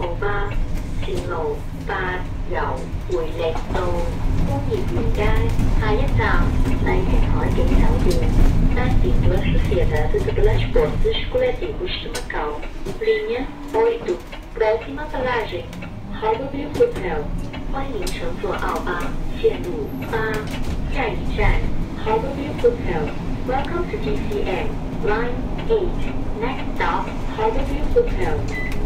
號巴線路8由回力到工業園街，下一站麗景海景酒店。Bem-vindo à Sociedade de Transportes Coletivos de Macau. Linha 8, próxima paragem Harborview Hotel. 欢迎乘坐澳巴线路8，下一站 Harborview Hotel. Welcome to TCM Line 8. Next stop Harborview Hotel.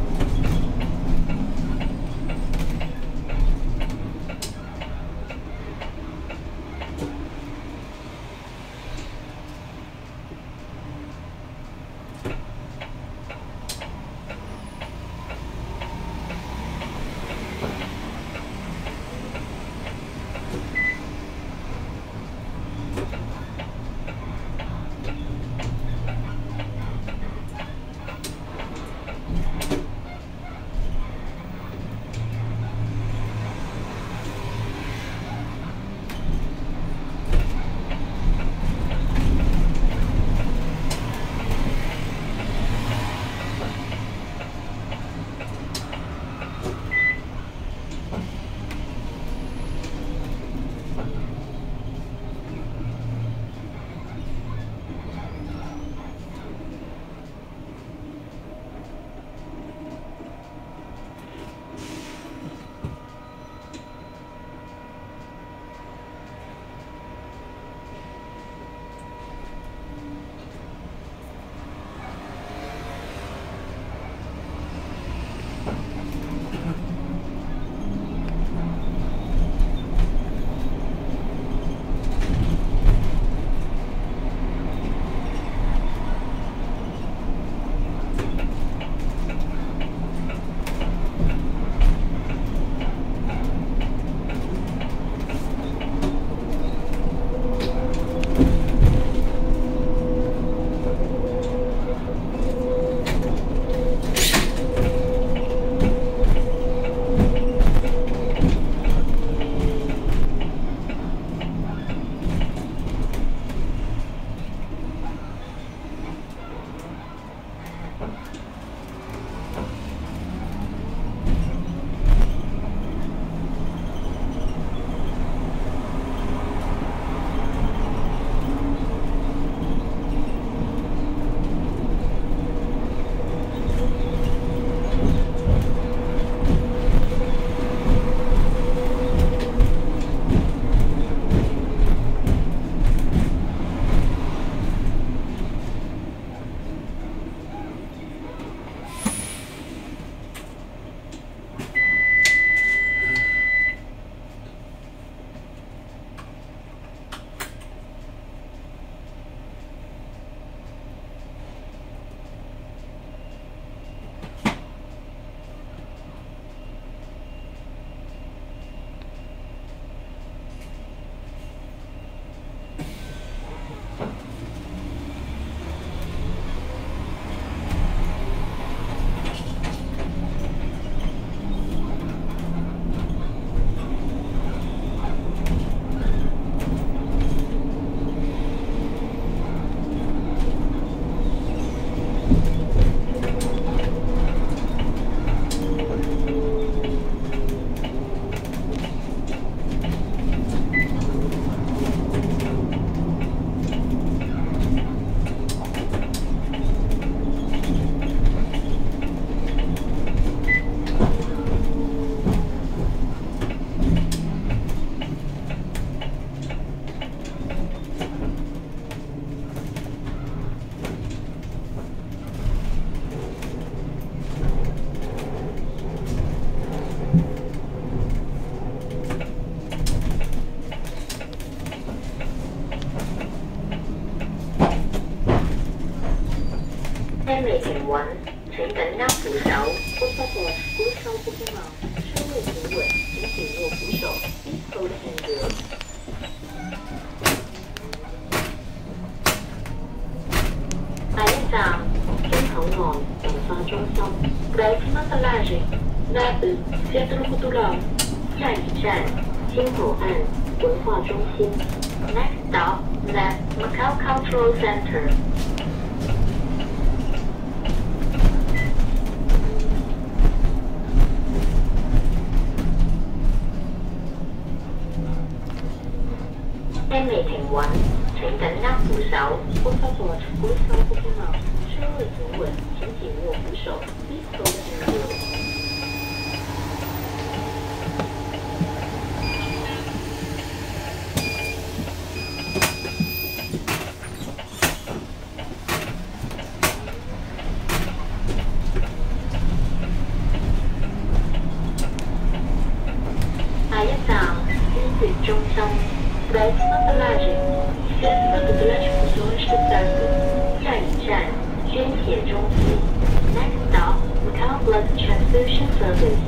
1，请緊握扶手。Por favor, busca un poco más。稍微平稳，请紧握扶手。Please hold handrail。下一站，中口岸文化中心。Próxima paragem, NAB Centro Cultural。下一站，新口岸文化中心。Next stop, NAB Macau Cultural Center。 未停穩，請緊握扶手。Por favor, pulsa un poco más. 车未停稳，请紧握扶手。Please hold the handrail. 下一站，觀月中心。Próxima paragem, Centro de Transfusões do Sangue. 下一站，捐血中心。Next stop, Macau Blood Transfusion Service.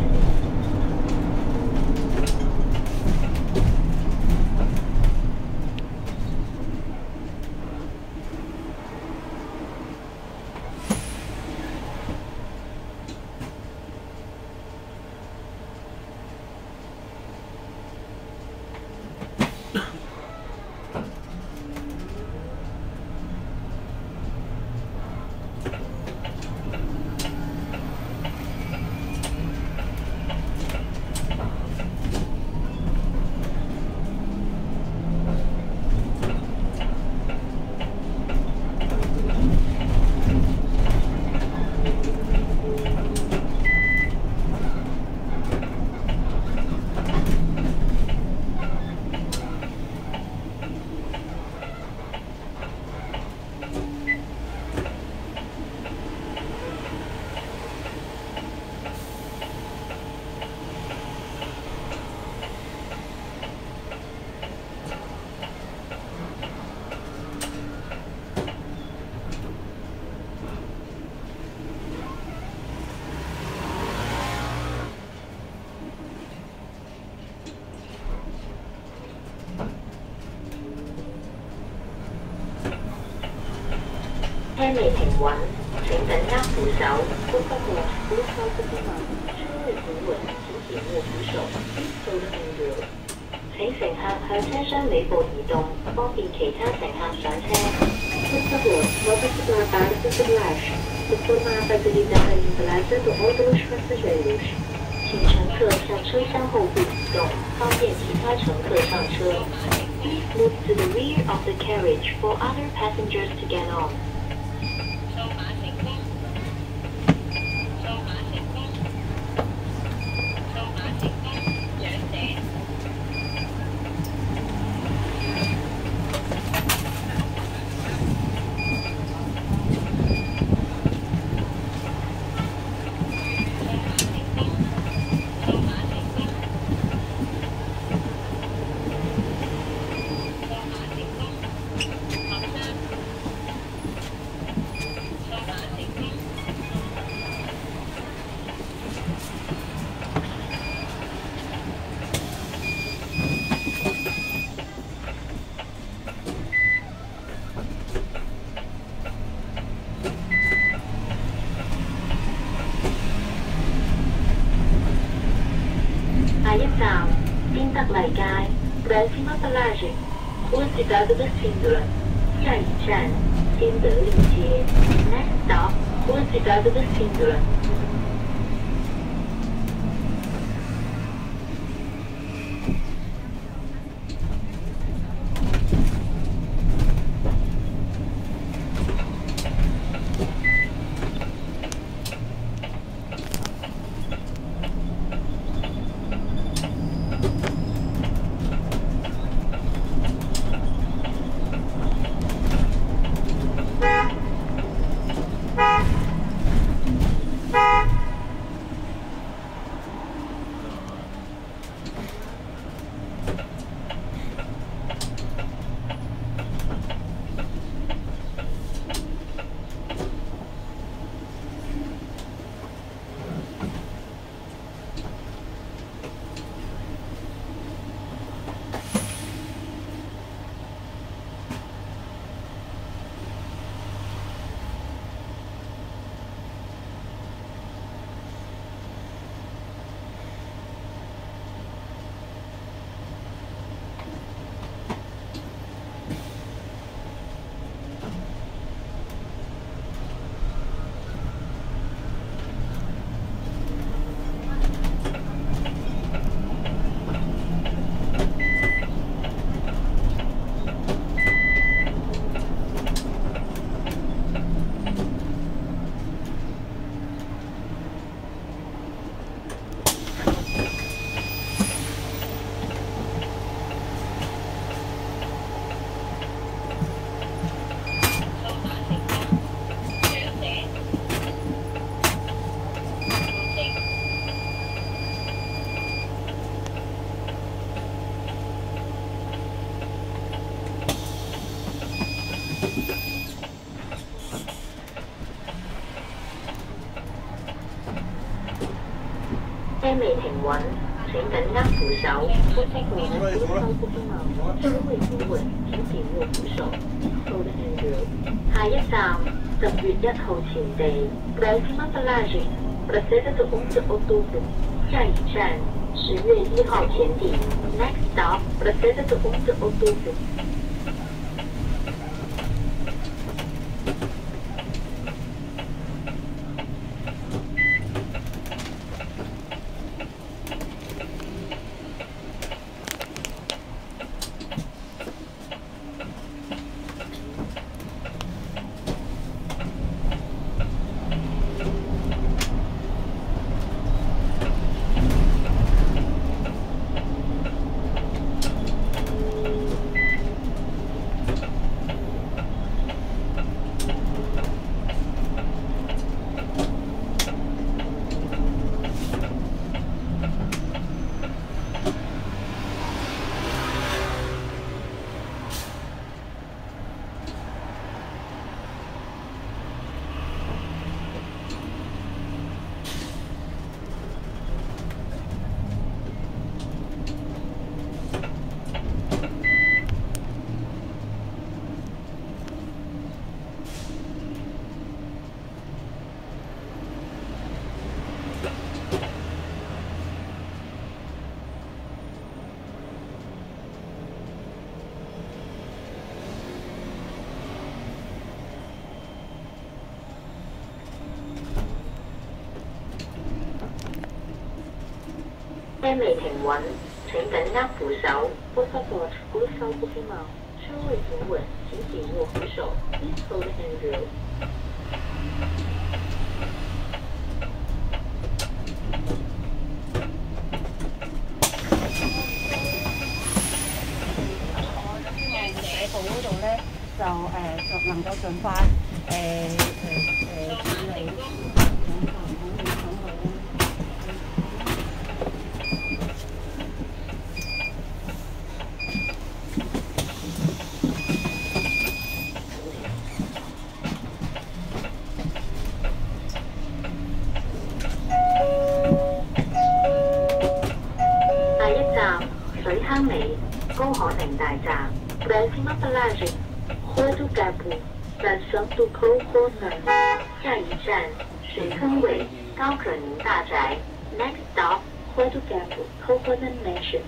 車未停穩，請緊握扶手。Por favor, pulsa un poco más. 車未停穩，請緊握扶手。Please hold the handrail. 請乘客向車廂尾部移動，方便其他乘客上車。Por favor, móvase para a parte de baixo, de forma a facilitar a entrada de outros passageiros. 请乘客向車廂後部移動，方便其他乘客上車。Please move to the rear of the carriage for other passengers to get on. 下一站，邊德麗街 Próxima paragem, Rua Cidade da Síndula. 下一站，新德里街 Next stop, Rua Cidade da Síndula. 下穩，請緊握扶手，呼吸道呼收呼風貌，稍微扶穩，請緊握扶手。Hold the handrail。下一站10月1號前地 Próxima paragem Praça do 11 de Outubro。下一站10月1號前地 Next stop Praça do 11 de Outubro。車未停穩，請緊握扶手，呼吸道呼收呼風貌，稍微扶穩，請緊握扶手。Please hold the handrail。 社部嗰度咧，就能夠盡快處理。 水坑尾高可寧大站 Próxima paragem Rua do Gabo Estação do Coconan。下一站水坑尾高可寧大宅 Next stop Rua do Gabo Coconan Mansion。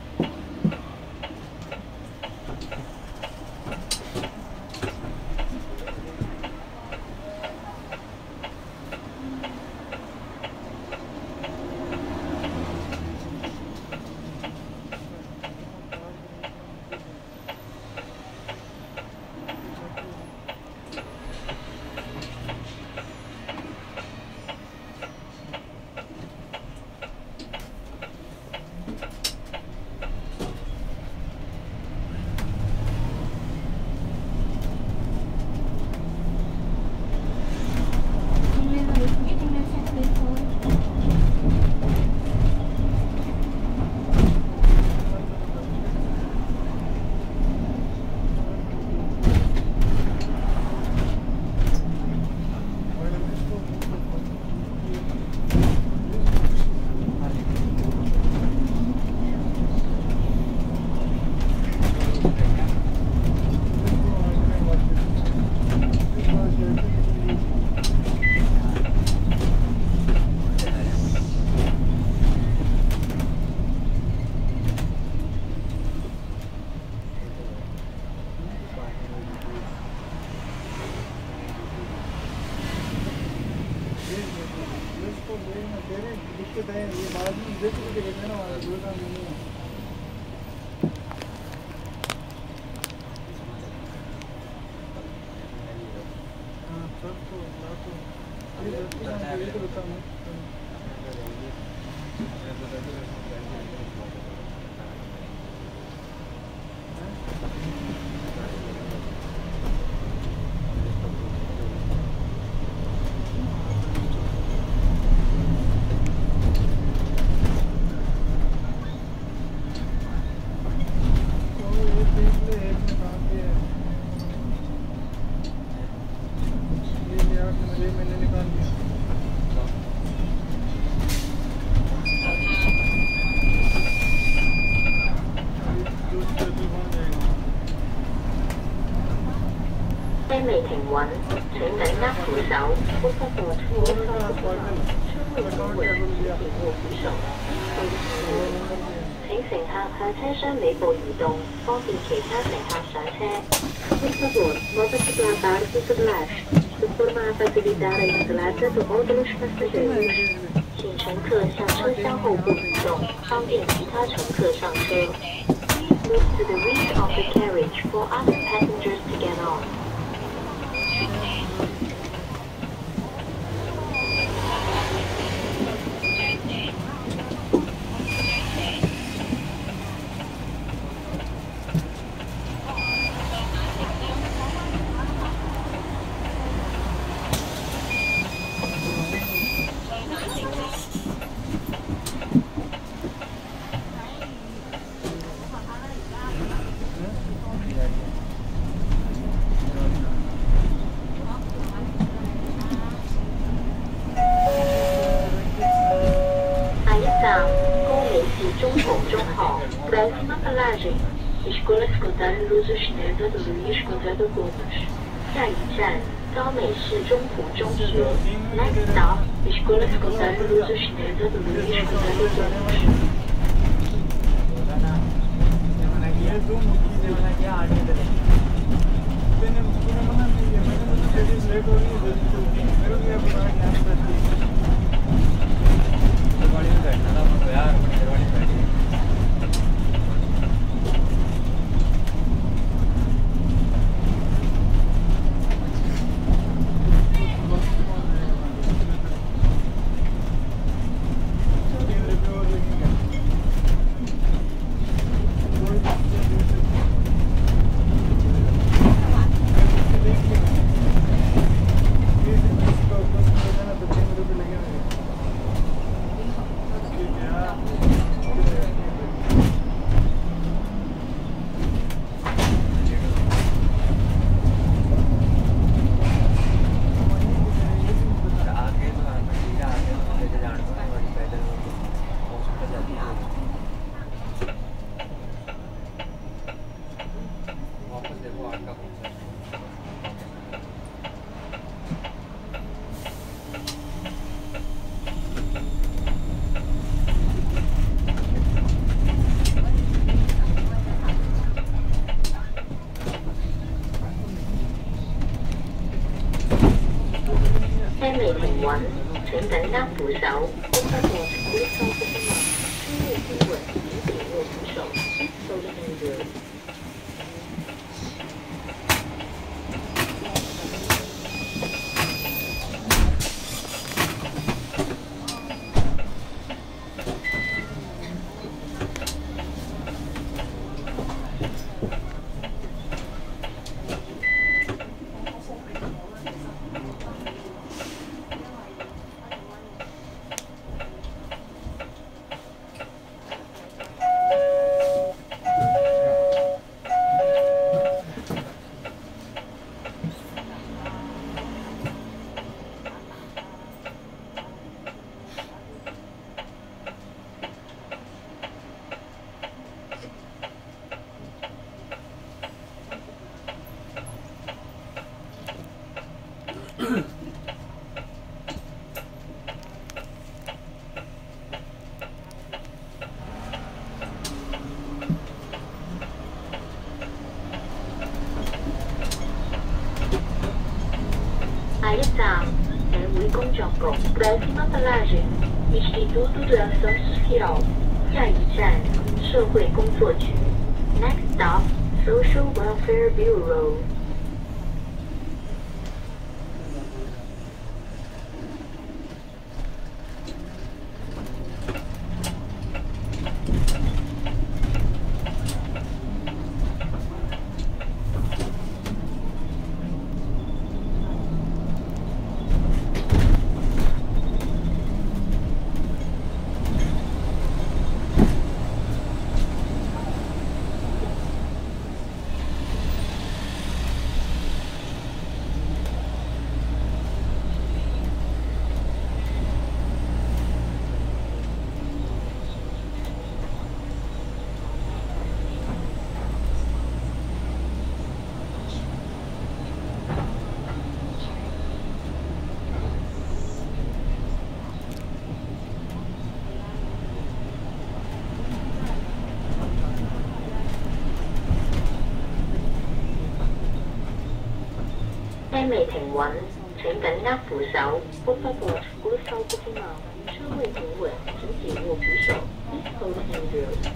दिक्कत है ये बाद में देख के देखना ना हमारा दूर का नहीं है। हाँ सब तो ये तो बताना मैंने निकाल दिया। 未停穩，請緊握扶手。不不過車窗會延誤扶手。請乘客向車廂尾部移動，方便其他乘客上車。Por favor, mova-se para a parte superior, de forma a facilitar a entrada de outros passageiros. 请乘客向车厢后部移动，方便其他乘客上车。Move to the rear of the carriage for other passengers to get on. 中统中号 Próxima paragem Escola Secundária Luz Estenda do Luiz Gonzaga Gomes 下一站高美市中普中学 Next stop Escola Secundária Luz Estenda do Luiz Gonzaga Gomes未停穩，請緊握扶手。不過會錯嘅嘛，車會經過停握扶手，收得很遠。下一站，社會工作局 Próxima paragem Instituto de Ação Social 下一站，社會工作局 Next stop Social Welfare Bureau。 聽未停穩，請緊握扶手。Por favor, segure o corrimão。車位停穩，請緊握扶手。Please hold the handrails。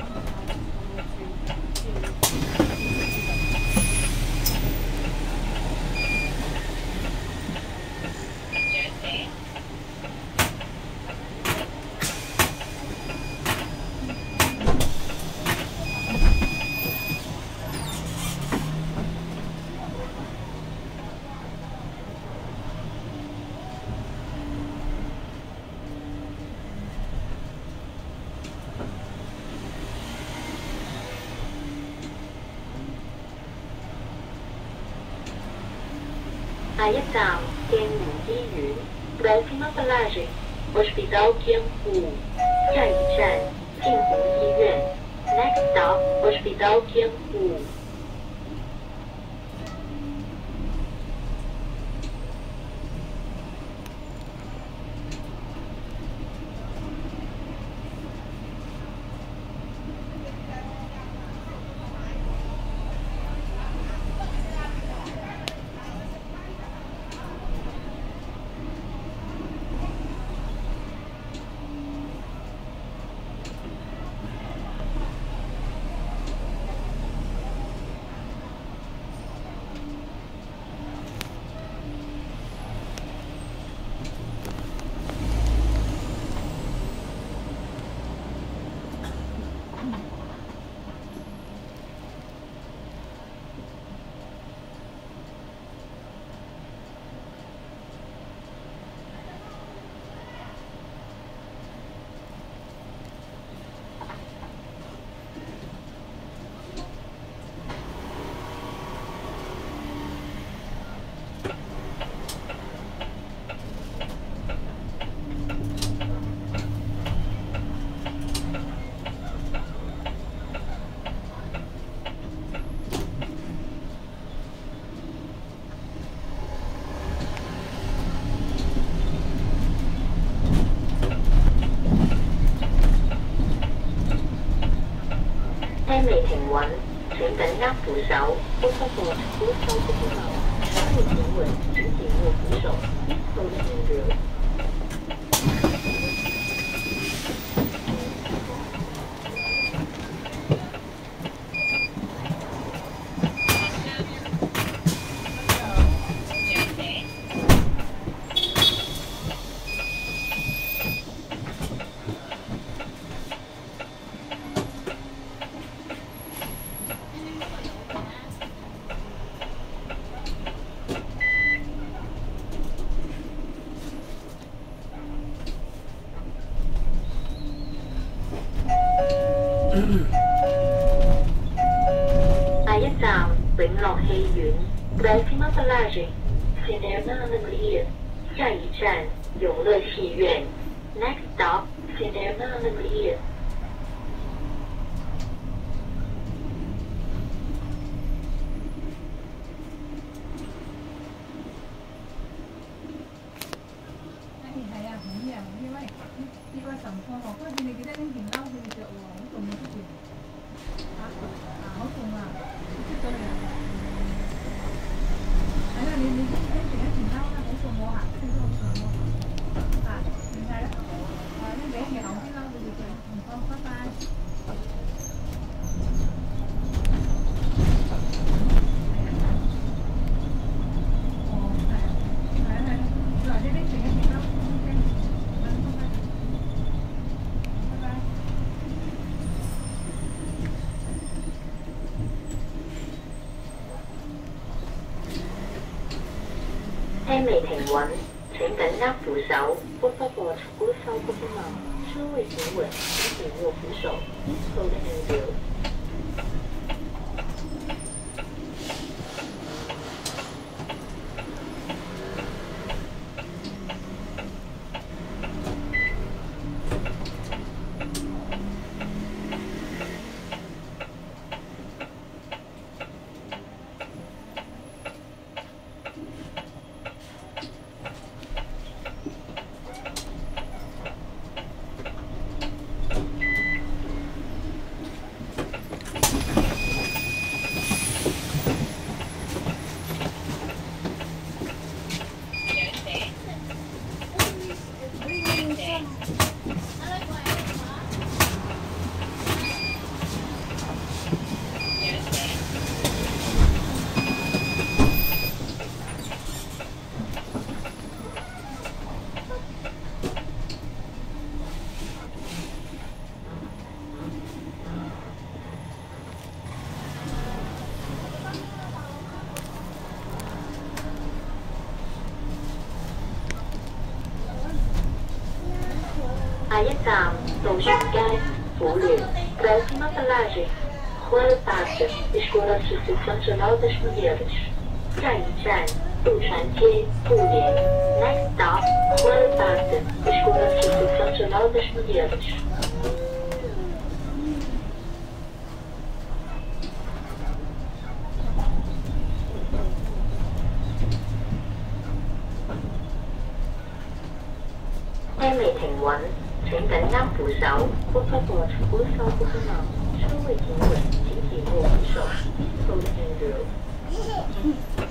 下一站鏡湖醫院 Próxima paragem Hospital 鏡湖。下一站鏡湖醫院 Next stop Hospital 鏡湖。聽未停穩，請緊握扶手。Por favor, segure o corrimão。車位停穩，請緊握扶手。Please hold the handrails。下一站永樂戲院 Próxima paragem Cinema Alegria。下一站永樂戲院 Next stop Cinema Alegria。 係啊，唔知啊，因為呢個神科學嗰陣，你記得拎件褸俾你着喎，好凍啊出邊。好凍啊！出咗嚟啊！係啦，你拎住一件褸啦，好凍我行出都好凍喎。點解咧？拎俾件厚啲褸俾你着，唔該，拜拜。 聽未停穩，請緊握扶手。Por favor, segure o corrimão。車位停穩，請緊握扶手。Please hold the handrails。 站渡船街妇聯 Próxima paragem Rua Passa Escola Associação Regional das Mulheres 下一站渡船街妇聯 Next stop Rua Passa Escola Associação Regional das Mulheres 車未停穩，請緊握扶手。Por favor, por favor, não. 車未停穩，請緊握扶手。後停留。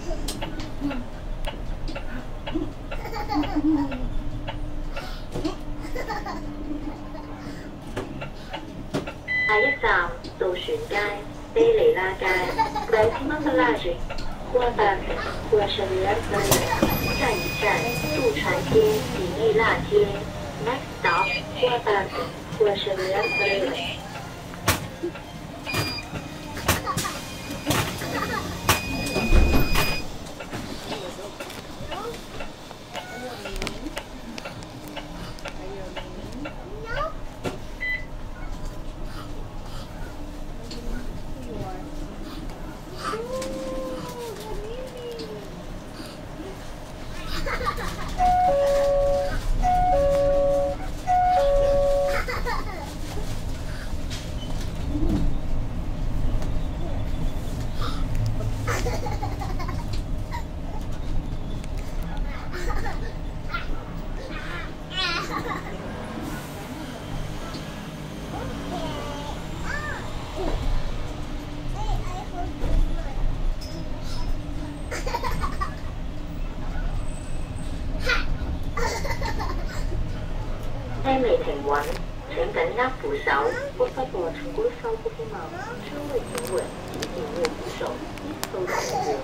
下一站渡船街、卑利拉街 Próxima paragem Rua Passa Rua Xavier Pereira 下一站渡船街、比利辣街 Next stop Rua Passa Rua Xavier Pereira 車未停穩，請緊握扶手。Por favor, por favor, não. 車未停穩，請緊握扶手。後停留。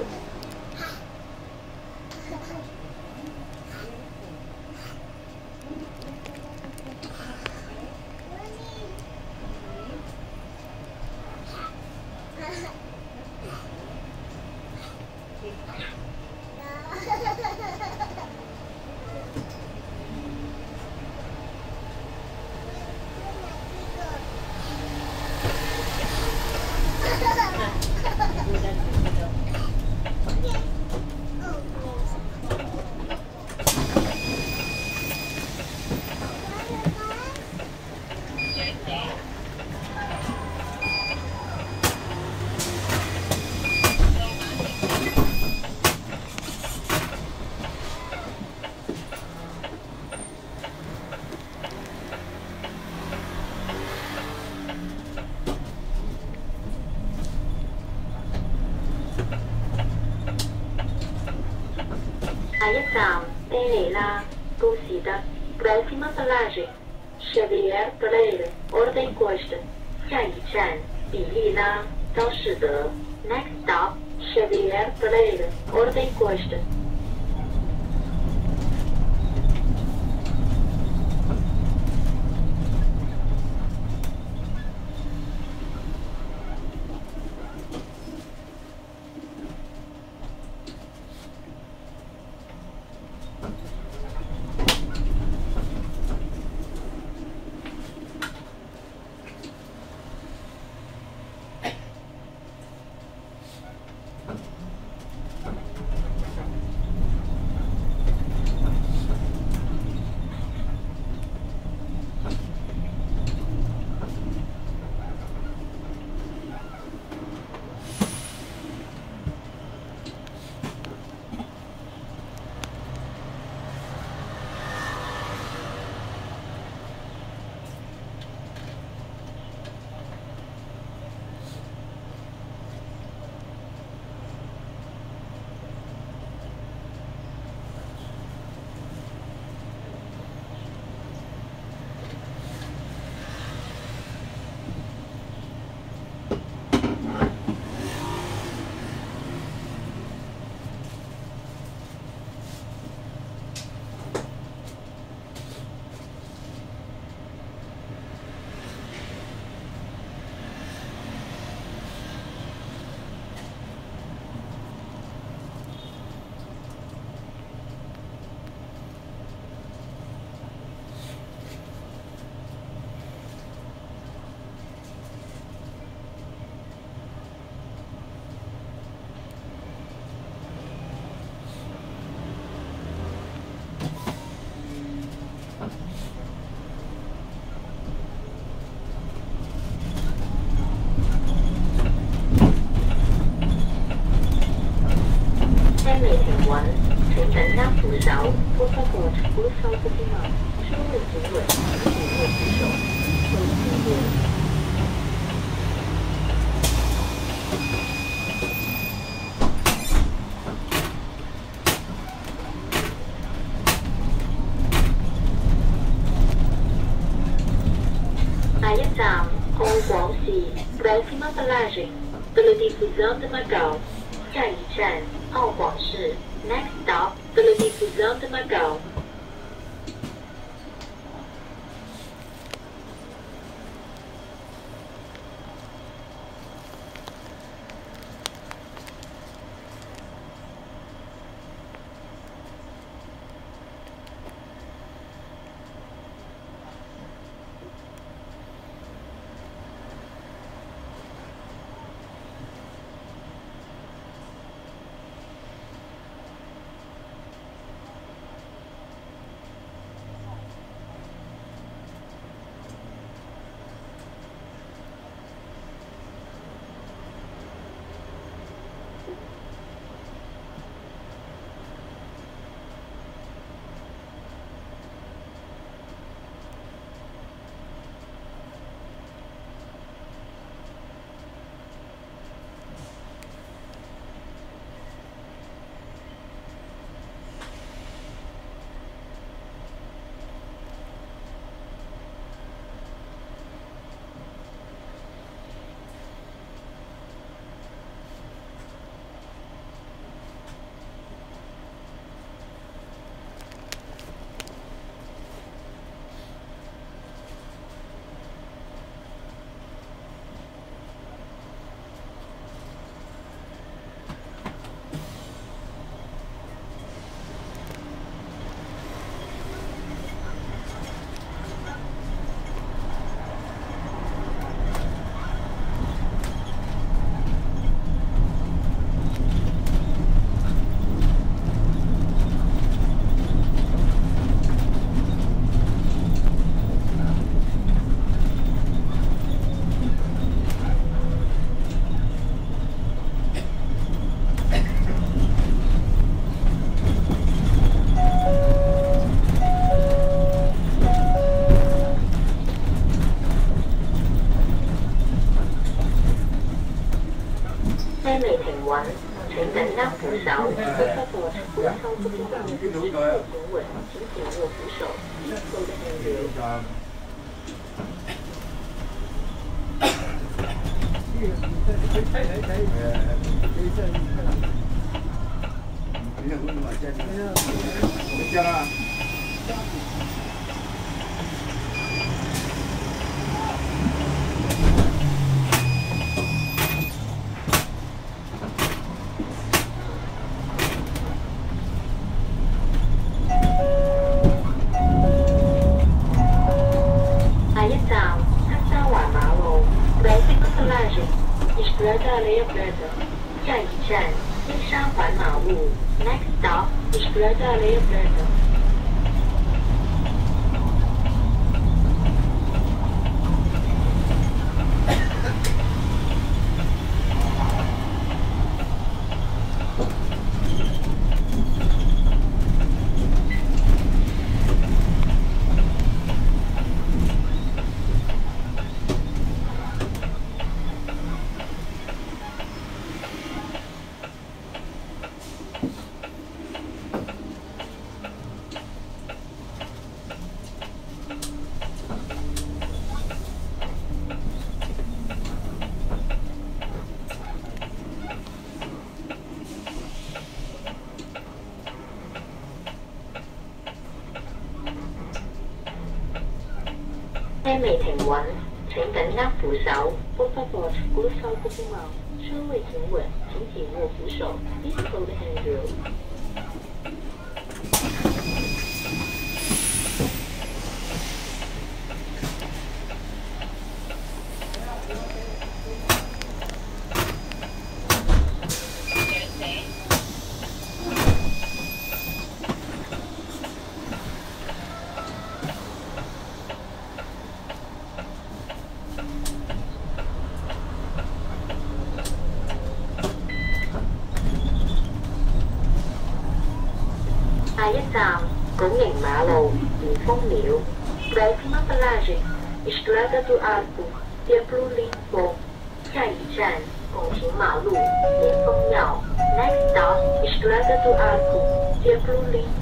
下一站卑利拉高士德 Próxima paragem Xavier Pereira Ordem Costa 下一站比利拉高士德 Next stop Xavier Pereira Ordem Costa 下下一站澳广市 Próxima paragem Belo Difusão de Macau。下一站澳广市 Next stop Belo Difusão de Macau。車未停穩，請緊握扶手。不過扶手不知道是否停穩，請緊握扶手。以後的人流。下一站金沙环马路 ，Next stop Estrada Areia Branca。車未停穩，請緊握扶手。Por favor, segure o corpo mal。車未停穩，請緊握扶手。Please hold the handrail。下一站拱形馬路蓮峰廟 Próxima paragem Estrada do Arco Templo Limpo。 下一站拱形马路连丰庙。Next stop, Estrada do Arco, Templo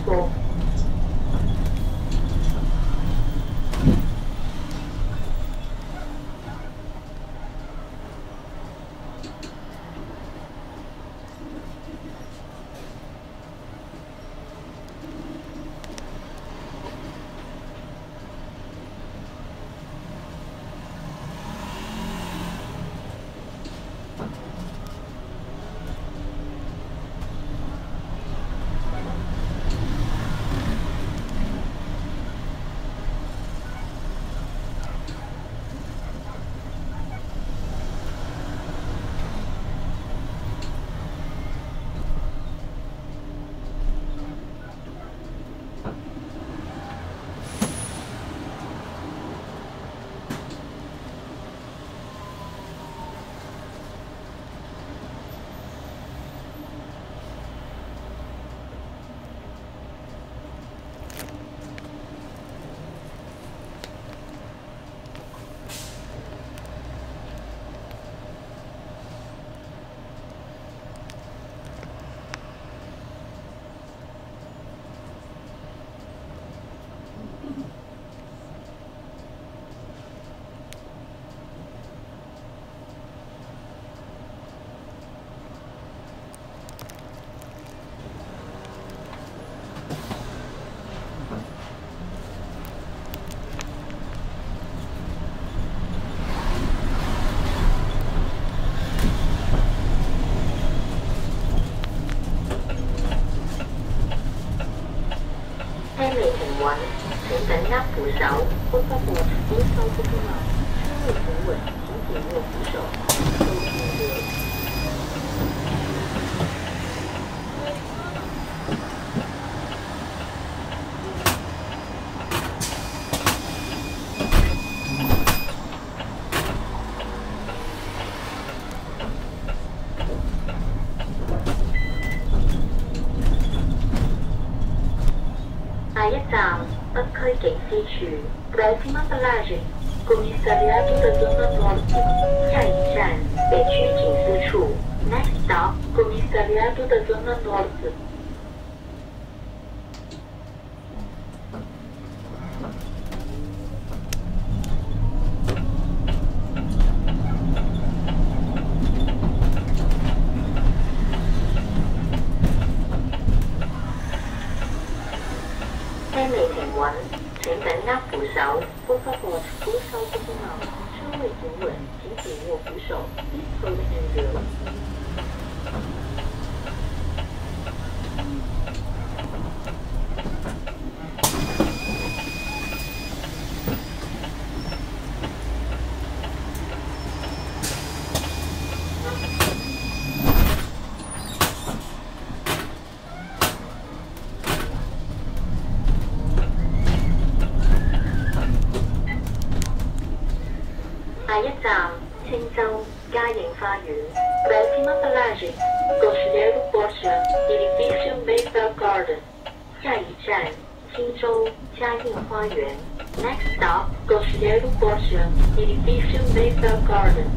Limpo。Hamilton One，请等压扶手。Por favor, ouça o comando。车位停稳，请紧握扶手。后停留。下一站北區警司處 ，Próxima paragem Comissariado da Zona Norte。下一站北區警司處 ，Next stop Comissariado da Zona Norte。Hamilton One，请等压扶手。Por favor, ouça o comando。车位停稳，请紧握扶手。Please hold handrail。下一站青州嘉應花園 ，Próxima paragem Conselheiro Borja Edifício Mayfair Garden。下一站青州嘉應花園 ，Next stop Conselheiro Borja Edifício Mayfair Garden。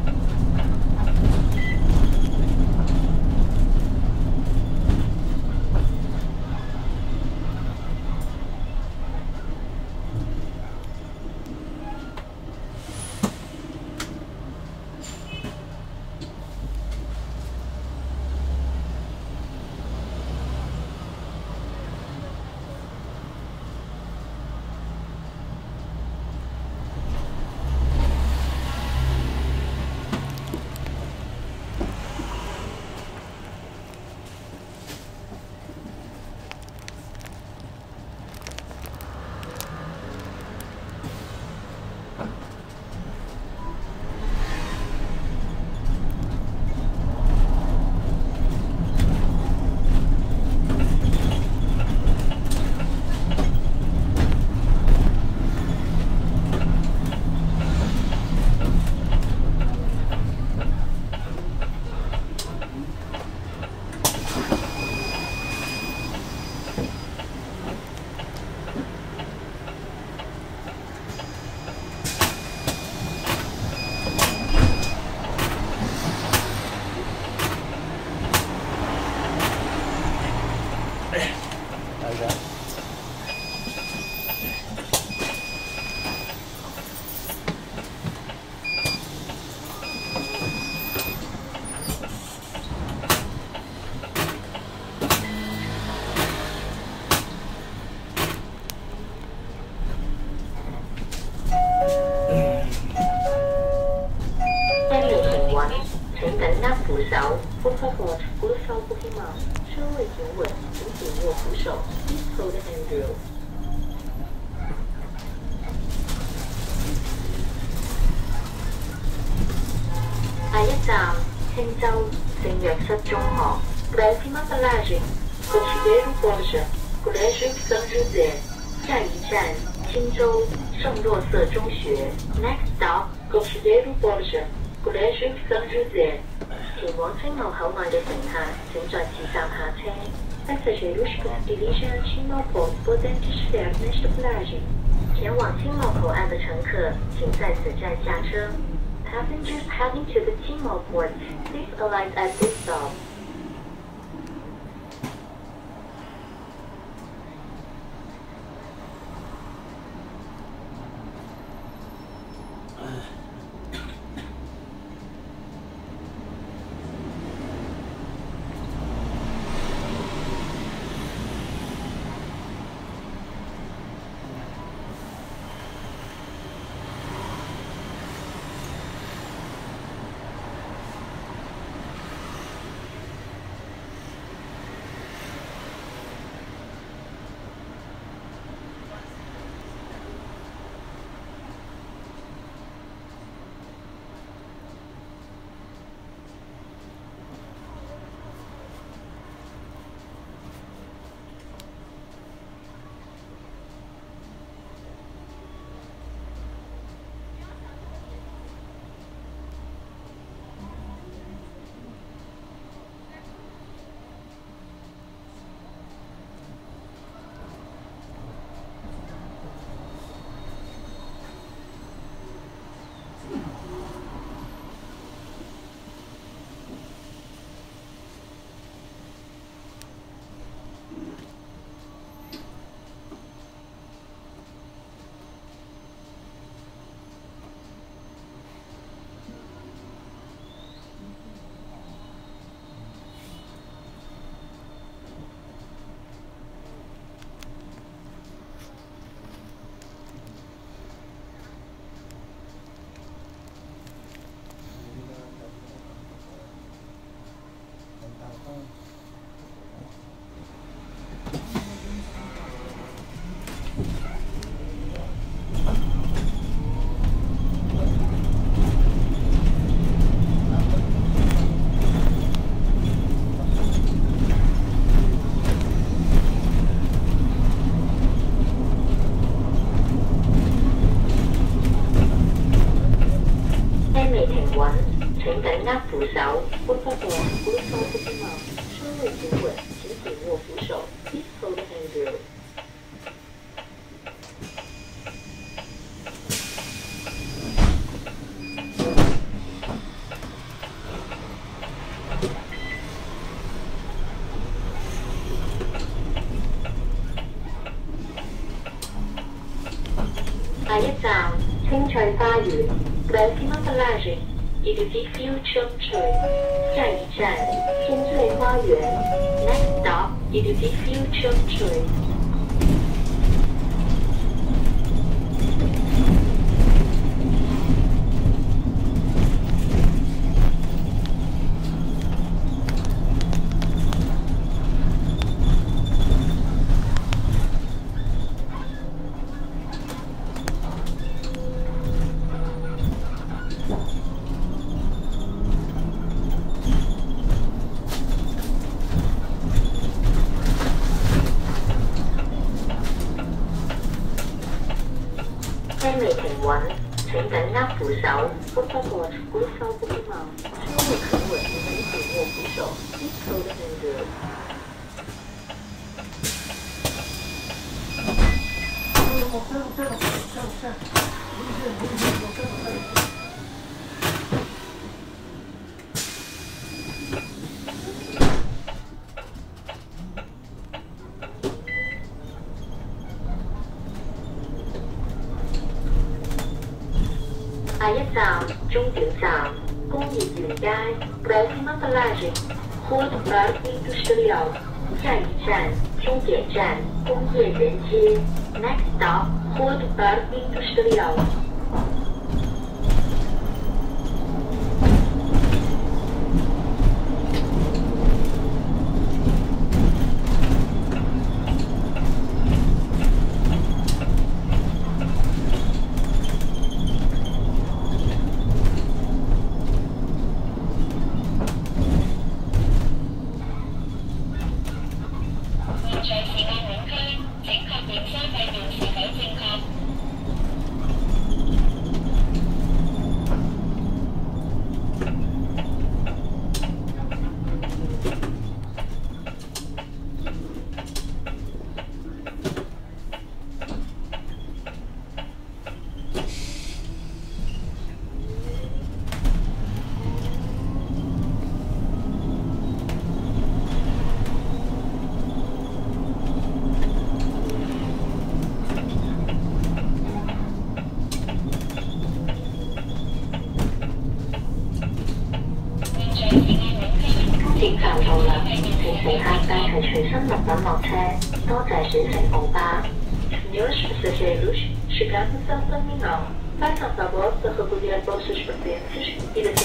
握扶手。Por favor, cruza um pouquinho mais。车位停稳，请紧握扶手。Please hold the handrail。下一站，青州聖若瑟中學。Próxima paragem, Conselheiro Borja, Colégio São José。下一站，青州圣若瑟中学。Next stop, Conselheiro Borja, Colégio São José。前往青茂口岸嘅乘客，請在此站下車。Passageiros que se dirigem a Timor-Porto podem descer nesta paragem。前往青茂口岸的乘客，请在此站下车。Passengers heading to the Timor port, please alight at this stop. Por favor, cruza um pouquinho mais。车位停稳，请紧握扶手。Please hold the handrail。下一站，青翠花園。Próxima paragem。Edifício Changchun。下一站，青翠花园。Next stop, Edifício Changchun。車未停穩，請緊握扶手。Por favor, cruza um pouquinho mais。車未停穩，請緊握扶手。Please hold the handrail。下一站，終點站，工業園街。Próxima paragem, Rua do Parque Industrial。下一站，終點站，工業園街。Next stop, Rua do Parque Industrial。 點就到啦，請乘客帶齊隨身物品落車，多謝轉乘紅巴。Senhores passageiros, chegamos ao terminal. Façam favor de recolher bolsas pertences e